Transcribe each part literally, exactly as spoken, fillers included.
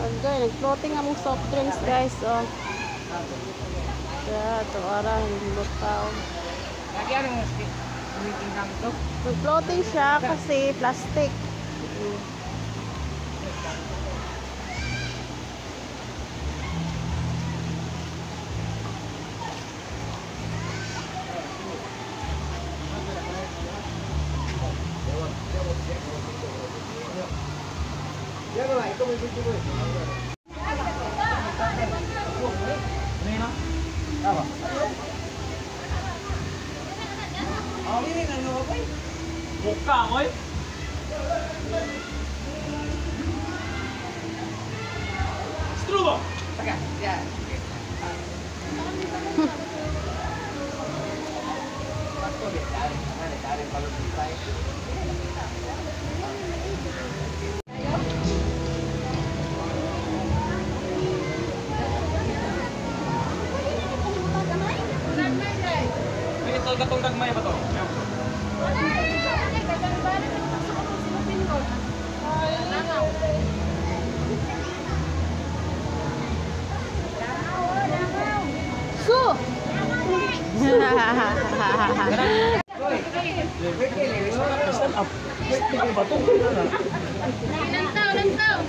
Agay, nag-floating among soft drinks guys. Oh. Ya, ito ara hindi lutaw. Lagi ano mo stick? Ulitin kang to. Nag-floating siya kasi plastic. Mm. Ya no, ito may video ko eh. Ano? Tama. Oh, ini ano ba? Buka ko eh. Strubo. Taga, ya. Pasko deh, cari, cari, cari kalau selesai. Ito katong gagmay ba to? Su. Lantaw, lantaw.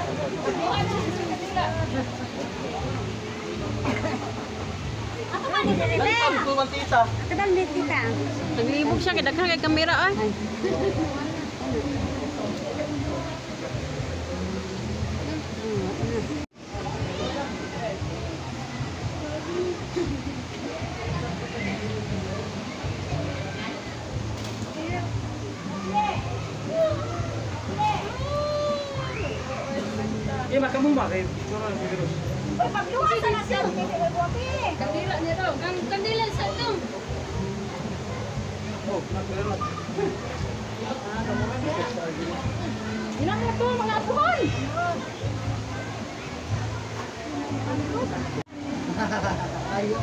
Naglibog siya, kidaghan kay kamera ay. Iya, makan mo ba kayo? Picture ng virus. Pagluwa sa natin. Kandila niya daw. Kandila sa ito. Oh, nagvirus. Ilang ito, mga apuhon. Ayo.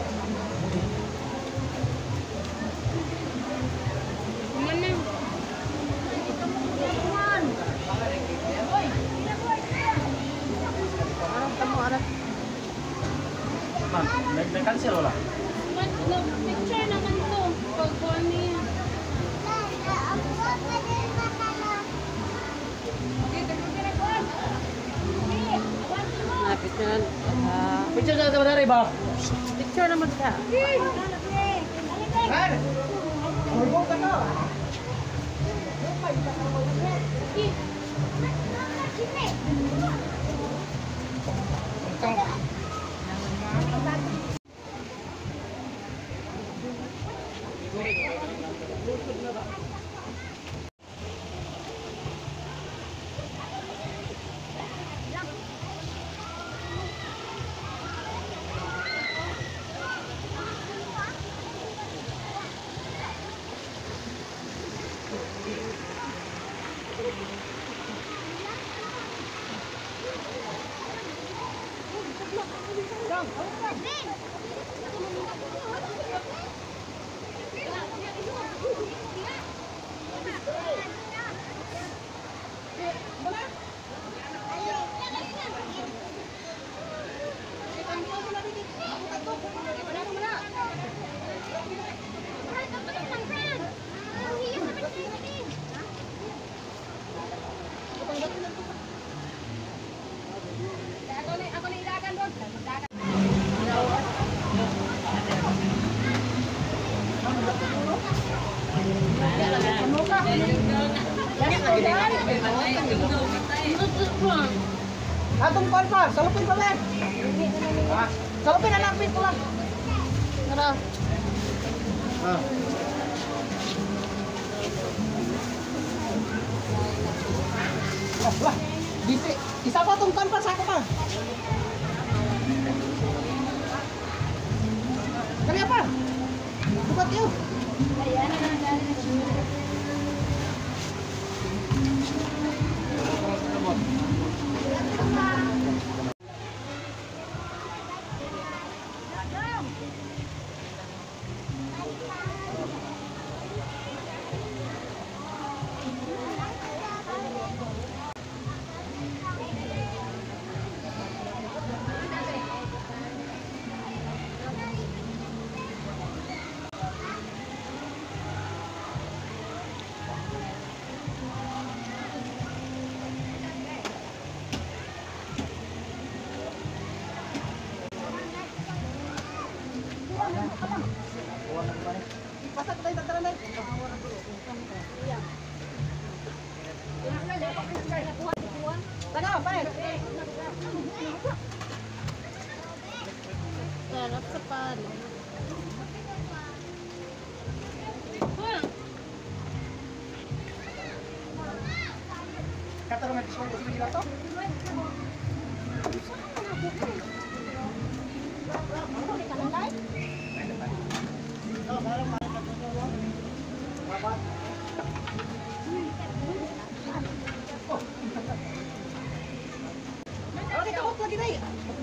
Mana? Arang tamo arang. Man, nag-cancel wala. Picture naman to. Pagkuhan niya. Ah, picture. Ah, Picture sa tabi ba? picture naman siya. Kan? Morbo ka to. Ako na ilagan doon. Atong kon pa, salupin pa men. Ah, salupin na lang pin ko lang. Tara. Ah. Oh, wah. Bisa isa pa tong kon pa sa ako pa. Kami apa? Bukat yuk. Ayan na lang dali na siya. Pasok tayo tataran na. Taga, paano? Sarap sa palo. Katarong may discount ko sa mga to? Oh, dito ko lagi dai.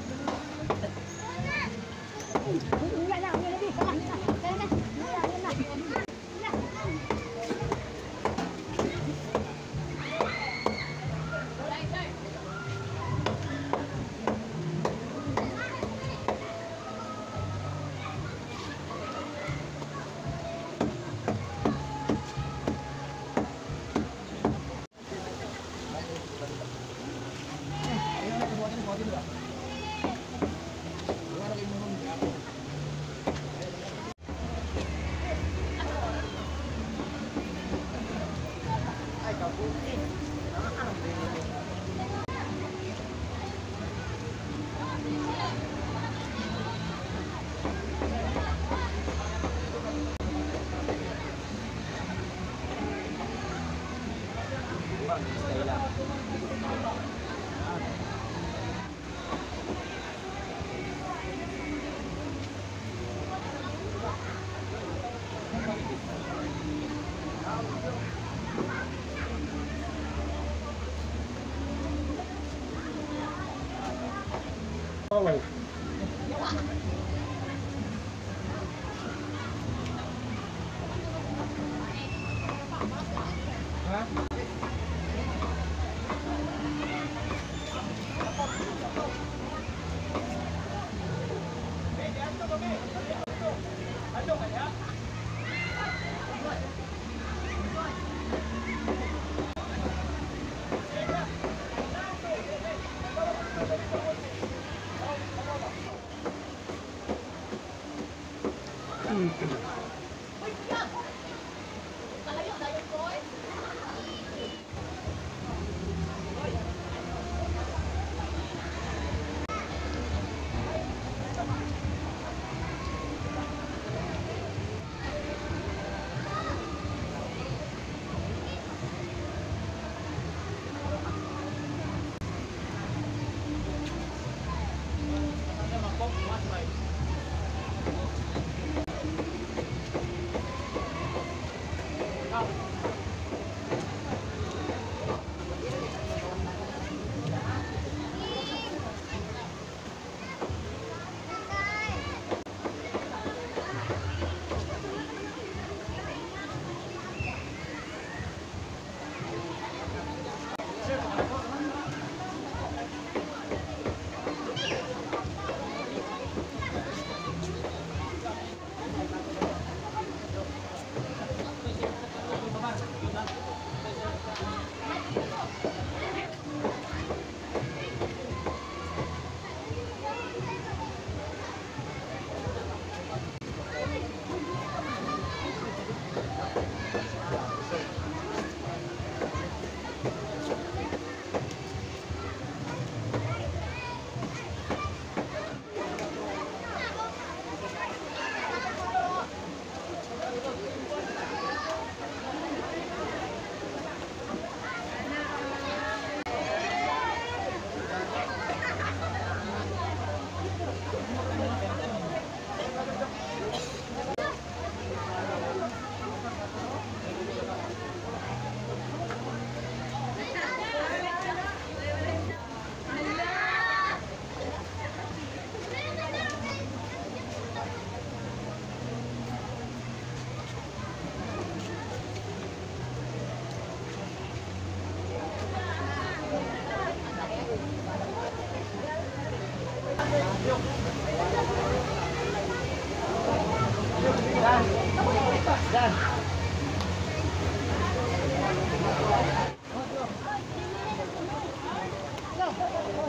Dan.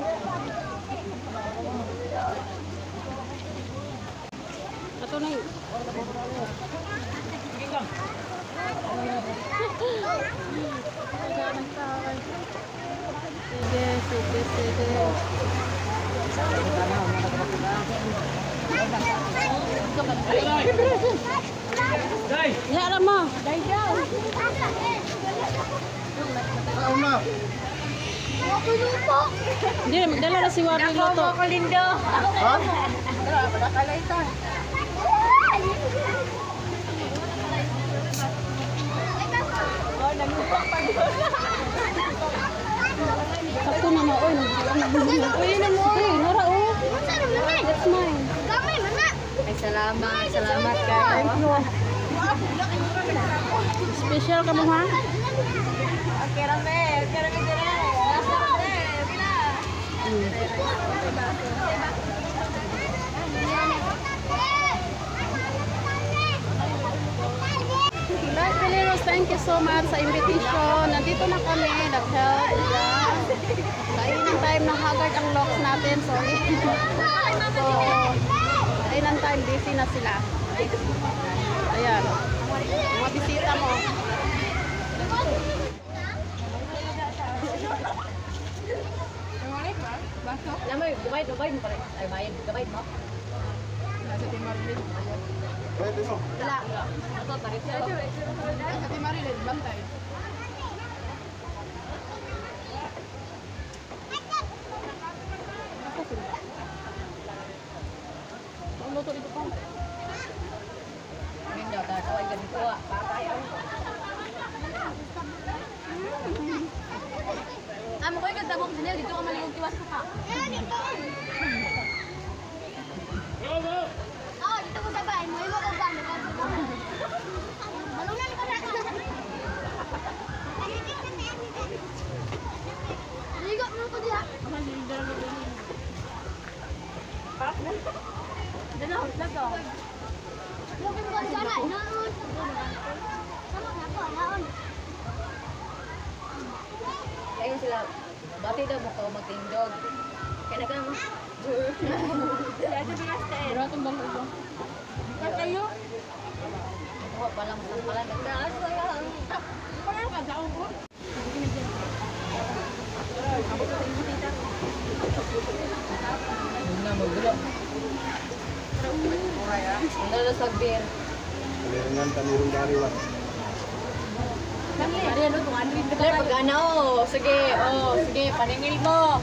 Ito na yun. Sige, sige, sige. Yara mo. Ano na? Hindi, dala na si Wari Loto. Ako lindo. Ha? Sakto na mo. Oy, nagbubuhan. Uy, na mo. Uy, nara oh. That's mine. Ay, salamat. Salamat kayo. Special ka mo ha? Okay, rame. Okay, rame dire. Asa rame. Bila. Guys, Piliros, thank you so much sa invitation. Nandito na kami, nag-help. Yeah. Kainan time na haggard ang locks natin. Sorry. So, kainan time, busy na sila. Ayan. Mga bisita mo. Lamay, gabay, gabay mo pa rin. Ay, bayad, gabay mo. Pwede mo. Wala. Ako, tarik siya. Ate Marilyn, bantay. Ang luto dito pa. Hindi daw, tatawag ganun ko. Papaya. Amo ko yung katabok din dito ka maligong tiwas ka. Oh, dito ko sa bahay mo, imo ko ba? Balunan ko na. Ligo mo ko diha. Dala, dala. Lugin ko sa bahay. Naon. Sama na ko, naon. Ayun sila. Bati daw mo ko magtindog. Kaya na ka mo. Wala itong bangko ito. Ba't kayo? Ako palang pala nagtaas. Parang ka, saan ko? Huwag na magulo. Ang lalasag beer. Kaliringan tanirong dariwa. Ari, ano, two hundred ka pag ano, sige, oh, sige, paningil mo.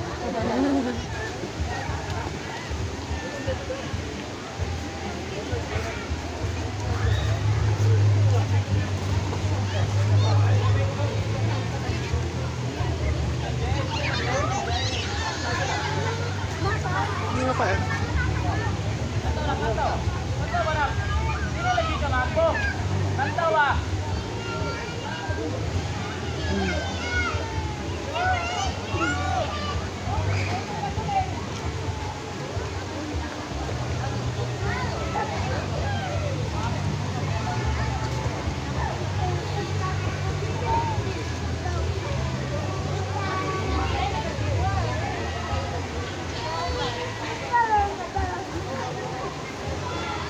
Hindi nga pa eh.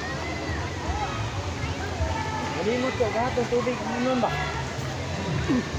Malimot ko, kahit ang tubig, ano ba?